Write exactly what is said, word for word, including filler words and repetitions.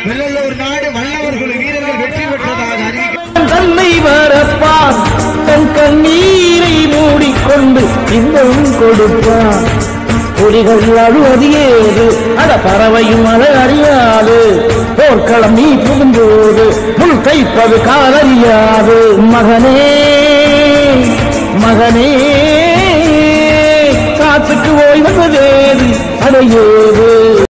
வெள்ளலூர் நாடு வல்லவர்கள் வீரர்கள் வெற்றி பெற்றதாக அறிவிக்கும் தன்னை வரப்பான் தன் கண்ணீரை மூடிக்கொண்டு இன்னும் கொடுப்பான். புலிகள் அழுவது ஏது அட பறவையும் அழ அறியாது. போர்க்களம் நீ புகும்போது முள் தைப்பது காலறியாது. மகனே மகனே காத்துக்கு ஓய்வதேது அடையேது.